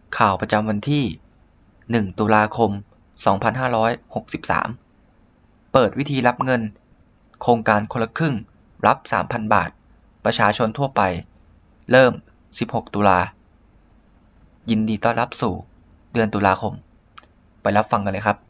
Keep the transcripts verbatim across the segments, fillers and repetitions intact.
ข่าวประจำวันที่หนึ่งตุลาคมสองพันห้าร้อยหกสิบสามเปิดวิธีรับเงินโครงการคนละครึ่งรับ สามพัน บาทประชาชนทั่วไปเริ่มสิบหกตุลายินดีต้อนรับสู่เดือนตุลาคมไปรับฟังกันเลยครับ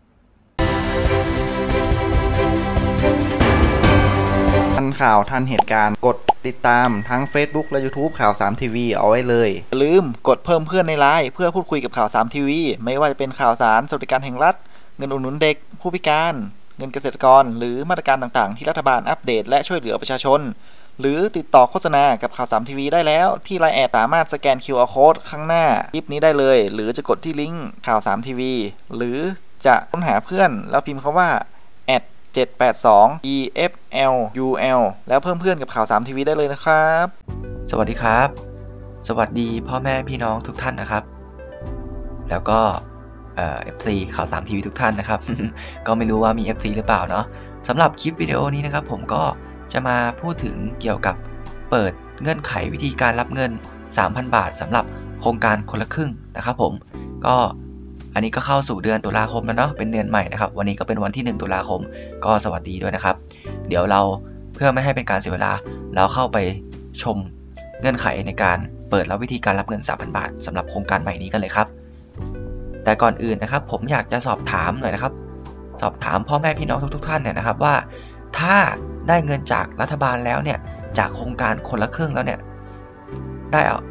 ทันข่าวทันเหตุการณ์กดติดตามทั้ง Facebook และ YouTube ข่าวสามทีวีเอาไว้เลยอย่าลืมกดเพิ่มเพื่อนในไลน์เพื่อพูดคุยกับข่าวสามทีวีไม่ว่าจะเป็นข่าวสารสวัสดิการแห่งรัฐเงินอุดหนุนเด็กผู้พิการเงินเกษตรกรหรือมาตรการต่างๆที่รัฐบาลอัปเดตและช่วยเหลือประชาชนหรือติดต่อโฆษณากับข่าวสามทีวีได้แล้วที่ ไลน์ แอดสามารถสแกน คิว อาร์ Code ข้างหน้าคลิปนี้ได้เลยหรือจะกดที่ลิงก์ข่าวสามทีวีหรือจะค้นหาเพื่อนแล้วพิมพ์คำว่าแอดเจ็ดแปดสอง อี เอฟ แอล ยู แอล แล้วเพิ่มเพื่อนกับข่าวสามทีวีได้เลยนะครับสวัสดีครับสวัสดีพ่อแม่พี่น้องทุกท่านนะครับแล้วก็เอ่อ เอฟ ซี ข่าวสามทีวีทุกท่านนะครับ ก็ไม่รู้ว่ามี เอฟ ซี หรือเปล่าเนาะสำหรับคลิปวิดีโอนี้นะครับผมก็จะมาพูดถึงเกี่ยวกับเปิดเงื่อนไขวิธีการรับเงิน สามพัน บาทสำหรับโครงการคนละครึ่งนะครับผมก็อันนี้ก็เข้าสู่เดือนตุลาคมแล้วเนาะเป็นเดือนใหม่นะครับวันนี้ก็เป็นวันที่หนึ่งตุลาคมก็สวัสดีด้วยนะครับเดี๋ยวเราเพื่อไม่ให้เป็นการเสียเวลาเราเข้าไปชมเงื่อนไขในการเปิดและวิธีการรับเงิน สามพัน บาทสำหรับโครงการใหม่นี้กันเลยครับแต่ก่อนอื่นนะครับผมอยากจะสอบถามหน่อยนะครับสอบถามพ่อแม่พี่น้องทุกๆท่านเนี่ยนะครับว่าถ้าได้เงินจากรัฐบาลแล้วเนี่ยจากโครงการคนละครึ่งแล้วเนี่ยได้เอา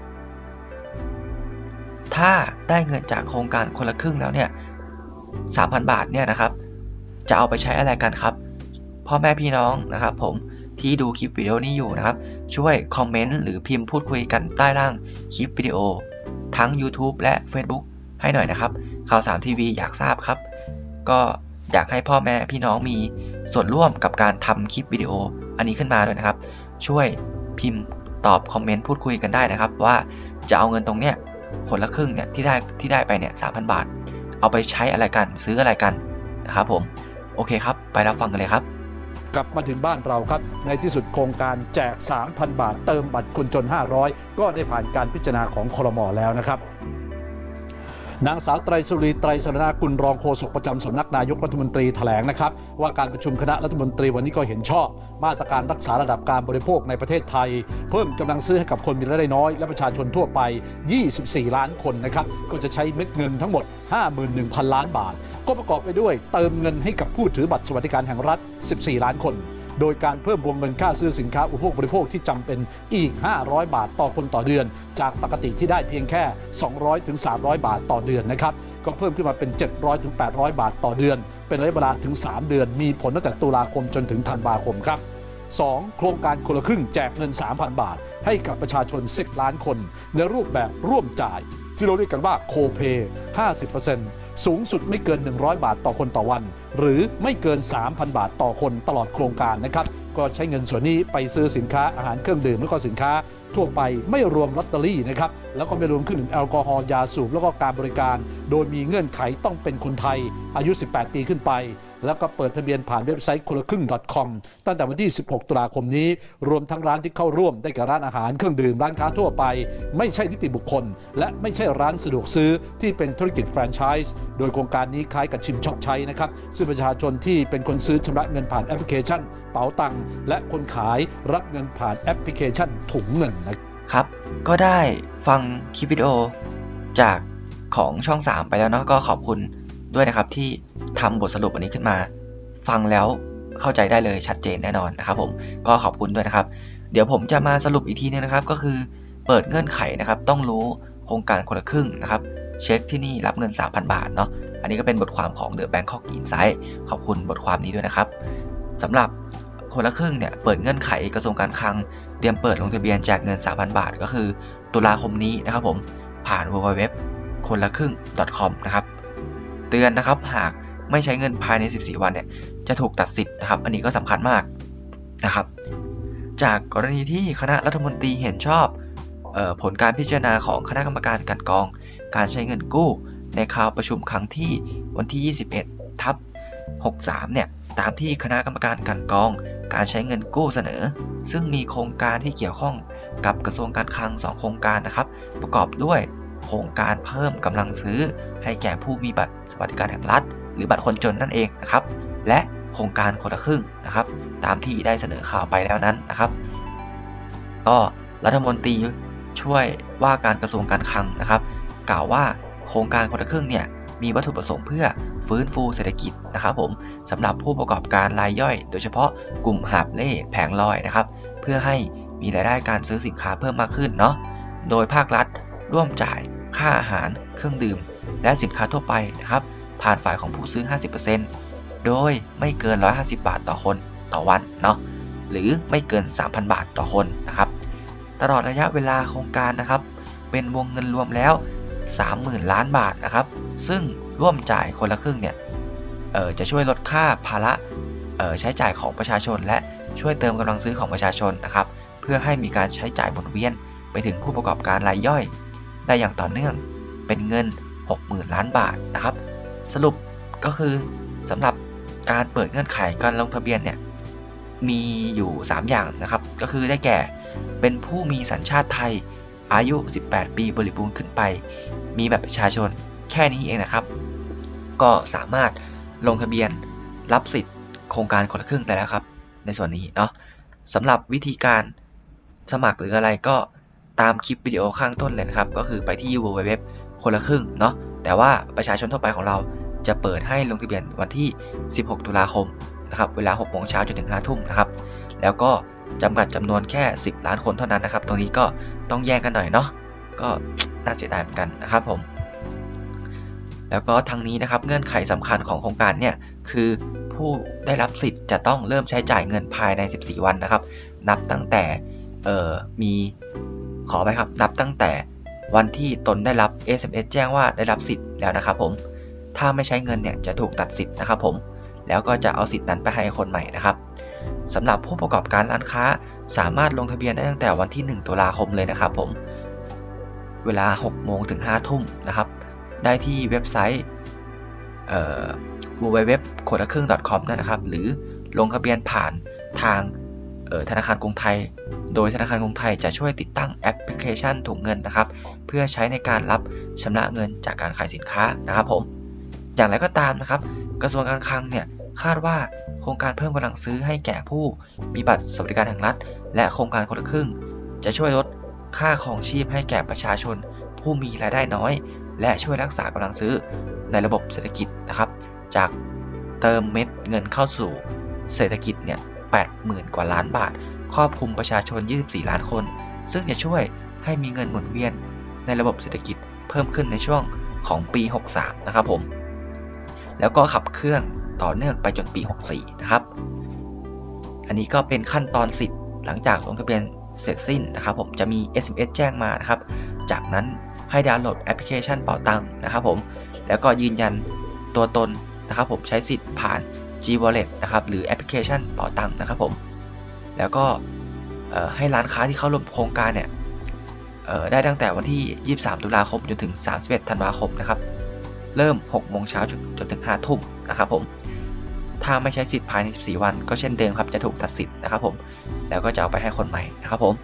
ถ้าได้เงินจากโครงการคนละครึ่งแล้วเนี่ย สามพัน บาทเนี่ยนะครับจะเอาไปใช้อะไรกันครับพ่อแม่พี่น้องนะครับผมที่ดูคลิปวิดีโอนี้อยู่นะครับช่วยคอมเมนต์หรือพิมพ์พูดคุยกันใต้ล่างคลิปวิดีโอทั้ง YouTube และ Facebook ให้หน่อยนะครับข่าวสามทีวีอยากทราบครับก็อยากให้พ่อแม่พี่น้องมีส่วนร่วมกับการทำคลิปวิดีโออันนี้ขึ้นมาด้วยนะครับช่วยพิมพ์ตอบคอมเมนต์พูดคุยกันได้นะครับว่าจะเอาเงินตรงเนี้ยคนละครึ่งเนี่ยที่ได้ที่ได้ไปเนี่ย สามพัน บาทเอาไปใช้อะไรกันซื้ออะไรกันนะครับผมโอเคครับไปรับฟังกันเลยครับกลับมาถึงบ้านเราครับในที่สุดโครงการแจก สามพัน บาทเติมบัตรคนจนห้าร้อยก็ได้ผ่านการพิจารณาของครม.แล้วนะครับนางสาวไตรสุรีไตรสรณกุลรองโฆษกประจำสำนักนายกรัฐมนตรีแถลงนะครับว่าการประชุมคณะรัฐมนตรีวันนี้ก็เห็นชอบมาตรการรักษาระดับการบริโภคในประเทศไทยเพิ่มกำลังซื้อให้กับคนมีรายได้น้อยและประชาชนทั่วไปยี่สิบสี่ล้านคนนะครับก็จะใช้เม็ดเงินทั้งหมด ห้าหมื่นหนึ่งพัน ล้านบาทก็ประกอบไปด้วยเติมเงินให้กับผู้ถือบัตรสวัสดิการแห่งรัฐสิบสี่ล้านคนโดยการเพิ่มวงเงินค่าซื้อสินค้าอุปโภคบริโภคที่จำเป็นอีกห้าร้อยบาทต่อคนต่อเดือนจากปกติที่ได้เพียงแค่สองร้อยถึงสามร้อยบาทต่อเดือนนะครับก็เพิ่มขึ้นมาเป็นเจ็ดร้อยถึงแปดร้อยบาทต่อเดือนเป็นระยะเวลาถึงสามเดือนมีผลตั้งแต่ตุลาคมจนถึงธันวาคมครับสองโครงการคนละครึ่งแจกเงิน สามพัน บาทให้กับประชาชนสิบล้านคนในรูปแบบร่วมจ่ายที่เราเรียกกันว่าโคเพย์ ห้าสิบเปอร์เซ็นต์ สูงสุดไม่เกินหนึ่งร้อยบาทต่อคนต่อวันหรือไม่เกิน สามพัน บาทต่อคนตลอดโครงการนะครับก็ใช้เงินส่วนนี้ไปซื้อสินค้าอาหารเครื่องดื่มและก็สินค้าทั่วไปไม่รวมลอตเตอรี่นะครับแล้วก็ไม่รวมเครื่องดื่มแอลกอฮอล์ยาสูบแล้วก็การบริการโดยมีเงื่อนไขต้องเป็นคนไทยอายุสิบแปดปีขึ้นไปแล้วก็เปิดทะเบียนผ่านเว็บไซต์คนละครึ่ง .com ตั้งแต่วันที่สิบหกตุลาคมนี้รวมทั้งร้านที่เข้าร่วมได้แก่ร้านอาหารเครื่องดื่มร้านค้าทั่วไปไม่ใช่นิติบุคคลและไม่ใช่ร้านสะดวกซื้อที่เป็นธุรกิจแฟรนไชส์โดยโครงการนี้คล้ายกับชิมช็อปใช้นะครับซึ่งประชาชนที่เป็นคนซื้อชำระเงินผ่านแอปพลิเคชันเป๋าตังค์และคนขายรับเงินผ่านแอปพลิเคชันถุงเงินนะครับก็ได้ฟังคลิปวิดีโอจากของช่องสามไปแล้วเนาะก็ขอบคุณด้วยนะครับที่ทำบทสรุปอันนี้ขึ้นมาฟังแล้วเข้าใจได้เลยชัดเจนแน่นอนนะครับผมก็ขอบคุณด้วยนะครับเดี๋ยวผมจะมาสรุปอีกทีนึงนะครับก็คือเปิดเงื่อนไขนะครับต้องรู้โครงการคนละครึ่งนะครับเช็คที่นี่รับเงิน สามพัน บาทเนาะอันนี้ก็เป็นบทความของ The Bangkok Insight ขอบคุณบทความนี้ด้วยนะครับสำหรับคนละครึ่งเนี่ยเปิดเงื่อนไขกระทรวงการคลังเตรียมเปิดลงทะเบียนแจกเงิน สามพัน บาทก็คือตุลาคมนี้นะครับผมผ่าน ดับเบิลยู ดับเบิลยู ดับเบิลยู ดอท คนละครึ่ง ดอท คอม นะครับเตือนนะครับหากไม่ใช้เงินภายในสิบสี่วันเนี่ยจะถูกตัดสิทธิ์นะครับอันนี้ก็สำคัญมากนะครับจากกรณีที่คณะรัฐมนตรีเห็นชอบเอ่อผลการพิจารณาของคณะกรรมการกลั่นกรองการใช้เงินกู้ในคราวประชุมครั้งที่วันที่ยี่สิบเอ็ดทับหกสามเนี่ยตามที่คณะกรรมการกลั่นกรองการใช้เงินกู้เสนอซึ่งมีโครงการที่เกี่ยวข้องกับกระทรวงการคลังสองโครงการนะครับประกอบด้วยโโครงการเพิ่มกำลังซื้อให้แก่ผู้มีบัตรสวัสดิการแห่งรัฐหรือบัตรคนจนนั่นเองนะครับและโครงการคนละครึ่งนะครับตามที่ได้เสนอข่าวไปแล้วนั้นนะครับก็รัฐมนตรีช่วยว่าการกระทรวงการคลังนะครับกล่าวว่าโครงการคนละครึ่งเนี่ยมีวัตถุประสงค์เพื่อฟื้นฟูเศรษฐกิจนะครับผมสำหรับผู้ประกอบการรายย่อยโดยเฉพาะกลุ่มหาบเล่แผงลอยนะครับเพื่อให้มีรายได้การซื้อสินค้าเพิ่มมากขึ้นเนาะโดยภาครัฐร่วมจ่ายค่าอาหารเครื่องดื่มและสินค้าทั่วไปนะครับผ่านฝ่ายของผู้ซื้อ ห้าสิบเปอร์เซ็นต์ โดยไม่เกินหนึ่งร้อยห้าสิบบาทต่อคนต่อวันเนาะหรือไม่เกิน สามพัน บาทต่อคนนะครับตลอดระยะเวลาโครงการนะครับเป็นวงเงินรวมแล้ว สามหมื่น ล้านบาทนะครับซึ่งร่วมจ่ายคนละครึ่งเนี่ยเอ่อจะช่วยลดค่าภาระเอ่อใช้จ่ายของประชาชนและช่วยเติมกำลังซื้อของประชาชนนะครับเพื่อให้มีการใช้จ่ายหมุนเวียนไปถึงผู้ประกอบการรายย่อยได้อย่างต่อเนื่องเป็นเงิน หกหมื่น ล้านบาทนะครับสรุปก็คือสำหรับการเปิดเงื่อนไขการลงทะเบียนเนี่ยมีอยู่สามอย่างนะครับก็คือได้แก่เป็นผู้มีสัญชาติไทยอายุสิบแปดปีบริบูรณ์ขึ้นไปมีบัตรประชาชนแค่นี้เองนะครับก็สามารถลงทะเบียนรับสิทธิ์โครงการคนละครึ่งได้แล้วครับในส่วนนี้เนาะสำหรับวิธีการสมัครหรืออะไรก็ตามคลิปวิดีโอข้างต้นเลยนะครับก็คือไปที่ ดับเบิลยู ดับเบิลยู ดับเบิลยู ดอท คนละครึ่งเนาะแต่ว่าประชาชนทั่วไปของเราจะเปิดให้ลงทะเบียนวันที่สิบหกตุลาคมนะครับเวลาหกโมงเช้าจนถึงห้าทุ่มนะครับแล้วก็จำกัดจำนวนแค่สิบล้านคนเท่านั้นนะครับตรงนี้ก็ต้องแยกกันหน่อยเนาะก็น่าเสียดายเหมือนกันนะครับผมแล้วก็ทั้งนี้นะครับเงื่อนไขสำคัญของโครงการเนี่ยคือผู้ได้รับสิทธิ์จะต้องเริ่มใช้จ่ายเงินภายในสิบสี่วันนะครับนับตั้งแต่เอ่อมีขอไปครับนับตั้งแต่วันที่ตนได้รับ เอส เอ็ม เอส แจ้งว่าได้รับสิทธิ์แล้วนะครับผมถ้าไม่ใช้เงินเนี่ยจะถูกตัดสิทธิ์นะครับผมแล้วก็จะเอาสิทธิ์นั้นไปให้คนใหม่นะครับสำหรับผู้ประกอบการร้านค้าสามารถลงทะเบียนได้ตั้งแต่วันที่หนึ่งตุลาคมเลยนะครับผมเวลาหกโมงถึงห้าทุ่มนะครับได้ที่เว็บไซต์เอ่อ ดับเบิลยู ดับเบิลยู ดับเบิลยู ดอท คนละครึ่ง ดอท คอม นะครับหรือลงทะเบียนผ่านทางธนาคารกรุงไทยโดยธนาคารกรุงไทยจะช่วยติดตั้งแอปพลิเคชันถุงเงินนะครับเพื่อใช้ในการรับชำระเงินจากการขายสินค้านะครับผมอย่างไรก็ตามนะครับกระทรวงการคลังเนี่ยคาดว่าโครงการเพิ่มกำลังซื้อให้แก่ผู้มีบัตรสวัสดิการแห่งรัฐและโครงการคนละครึ่งจะช่วยลดค่าครองชีพให้แก่ประชาชนผู้มีรายได้น้อยและช่วยรักษากำลังซื้อในระบบเศรษฐกิจนะครับจากเติมเม็ดเงินเข้าสู่เศรษฐกิจเนี่ยแปดหมื่น กว่าล้านบาทครอบคลุมประชาชนยี่สิบสี่ล้านคนซึ่งจะช่วยให้มีเงินหมุนเวียนในระบบเศรษฐกิจเพิ่มขึ้นในช่วงของปีหกสามนะครับผมแล้วก็ขับเคลื่อนต่อเนื่องไปจนปีหกสี่นะครับอันนี้ก็เป็นขั้นตอนสิทธิ์หลังจากลงทะเบียนเสร็จสิ้นนะครับผมจะมี เอส เอ็ม เอส แจ้งมานะครับจากนั้นให้ดาวน์โหลดแอปพลิเคชันเป๋าตังค์นะครับผมแล้วก็ยืนยันตัวตนนะครับผมใช้สิทธิ์ผ่าน G-Wallet นะครับหรือแอปพลิเคชันเป๋าตังค์นะครับผมแล้วก็ให้ร้านค้าที่เข้าร่วมโครงการเนี่ยได้ตั้งแต่วันที่ยี่สิบสามตุลาคมจนถึงสามสิบเอ็ดธันวาคมนะครับเริ่มหกโมงเช้าจนถึงห้าทุ่มนะครับผมถ้าไม่ใช้สิทธิ์ภายในสิบสี่วันก็เช่นเดิมครับจะถูกตัดสิทธิ์นะครับผมแล้วก็จะเอาไปให้คนใหม่นะครับผม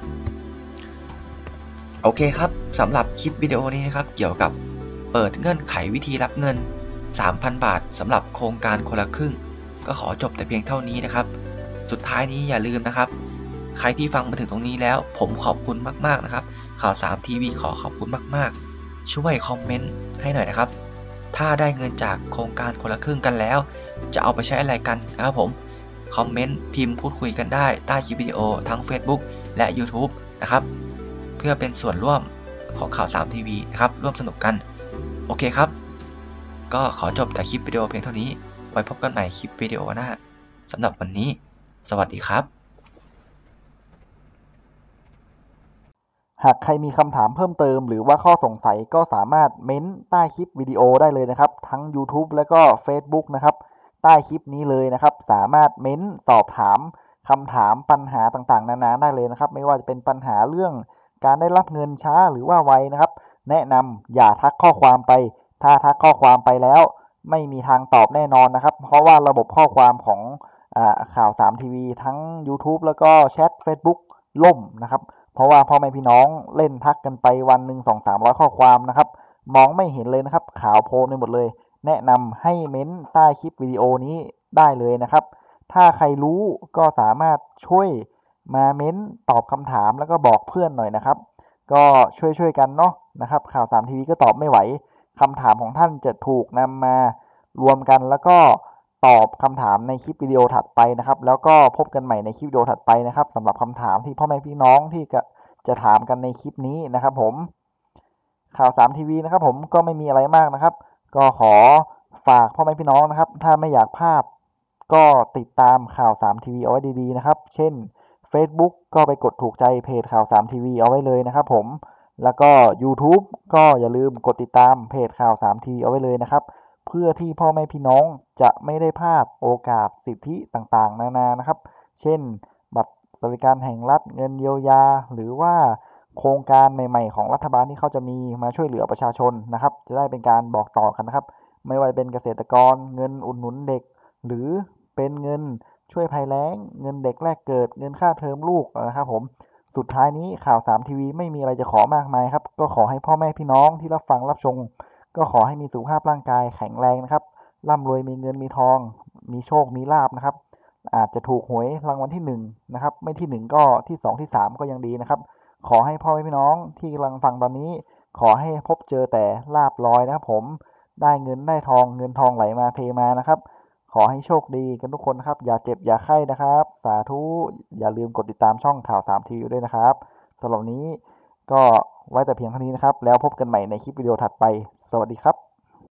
โอเคครับสำหรับคลิปวิดีโอนี้นะครับเกี่ยวกับเปิดเงื่อนไขวิธีรับเงิน สามพัน บาทสำหรับโครงการคนละครึ่งก็ขอจบแต่เพียงเท่านี้นะครับสุดท้ายนี้อย่าลืมนะครับใครที่ฟังมาถึงตรงนี้แล้วผมขอบคุณมากๆนะครับข่าวสามทีวีขอขอบคุณมากๆช่วยคอมเมนต์ให้หน่อยนะครับถ้าได้เงินจากโครงการคนละครึ่งกันแล้วจะเอาไปใช้อะไรกันนะครับผมคอมเมนต์พิมพ์พูดคุยกันได้ใต้คลิปวิดีโอทั้ง Facebook และ YouTube นะครับเพื่อเป็นส่วนร่วมของข่าวสามทีวีนะครับร่วมสนุกกันโอเคครับก็ขอจบแต่คลิปวิดีโอเพียงเท่านี้ไว้พบกันใหม่คลิปวิดีโอหน้าสำหรับวันนี้สวัสดีครับหากใครมีคำถามเพิ่มเติมหรือว่าข้อสงสัยก็สามารถเม้นใต้คลิปวิดีโอได้เลยนะครับทั้ง YouTube และก็ Facebook นะครับใต้คลิปนี้เลยนะครับสามารถเม้นสอบถามคำถามปัญหาต่างๆนานาได้เลยนะครับไม่ว่าจะเป็นปัญหาเรื่องการได้รับเงินช้าหรือว่าไวนะครับแนะนำอย่าทักข้อความไปถ้าทักข้อความไปแล้วไม่มีทางตอบแน่นอนนะครับเพราะว่าระบบข้อความของอ่าข่าวสามทีวีทั้ง YouTube แล้วก็แชท Facebook ล่มนะครับเพราะว่าพ่อแม่พี่น้องเล่นทักกันไปวันหนึ่งสองสามร้อยข้อความนะครับมองไม่เห็นเลยนะครับขาวโพลนไปหมดเลยแนะนำให้เม้นใต้คลิปวิดีโอนี้ได้เลยนะครับถ้าใครรู้ก็สามารถช่วยมาเม้นตอบคำถามแล้วก็บอกเพื่อนหน่อยนะครับก็ช่วยๆกันเนาะนะครับข่าวสามทีวีก็ตอบไม่ไหวคำถามของท่านจะถูกนำมารวมกันแล้วก็ตอบคำถามในคลิปวิดีโอถัดไปนะครับแล้วก็พบกันใหม่ในคลิปวิดีโอถัดไปนะครับสำหรับคำถามที่พ่อแม่พี่น้องที่จะจะถามกันในคลิปนี้นะครับผมข่าวสามทีวีนะครับผมก็ไม่มีอะไรมากนะครับก็ขอฝากพ่อแม่พี่น้องนะครับถ้าไม่อยากพลาดก็ติดตามข่าวสามทีวีเอาไว้ดีๆนะครับเช่น Facebook ก็ไปกดถูกใจเพจข่าวสามทีวีเอาไว้เลยนะครับผมแล้วก็ YouTube ก็อย่าลืมกดติดตามเพจข่าวสามทีวีเอาไว้เลยนะครับเพื่อที่พ่อแม่พี่น้องจะไม่ได้พลาดโอกาสสิทธิต่างๆนานานะครับเช่นบัตรสวัสดิการแห่งรัฐเงินเยียวยาหรือว่าโครงการใหม่ๆของรัฐบาลที่เขาจะมีมาช่วยเหลือประชาชนนะครับจะได้เป็นการบอกต่อกันนะครับไม่ว่าเป็นเกษตรกรเงินอุดหนุนเด็กหรือเป็นเงินช่วยภัยแล้งเงินเด็กแรกเกิดเงินค่าเทอมลูกนะครับผมสุดท้ายนี้ข่าวสามทีวีไม่มีอะไรจะขอมากมายครับก็ขอให้พ่อแม่พี่น้องที่รับฟังรับชมก็ขอให้มีสุขภาพร่างกายแข็งแรงนะครับร่ำรวยมีเงินมีทองมีโชคมีลาภนะครับอาจจะถูกหวยรางวัลที่หนึ่งนะครับไม่ที่หนึ่งก็ที่สองที่สามก็ยังดีนะครับขอให้พ่อแม่พี่น้องที่กำลังฟังตอนนี้ขอให้พบเจอแต่ลาภลอยนะครับผมได้เงินได้ทองเงินทองไหลมาเทมานะครับขอให้โชคดีกันทุกคนนะครับอย่าเจ็บอย่าไข้นะครับสาธุอย่าลืมกดติดตามช่องข่าวสามทีวีด้วยนะครับสำหรับวันนี้ก็ไว้แต่เพียงเท่านี้นะครับแล้วพบกันใหม่ในคลิปวิดีโอถัดไปสวัสดีครับ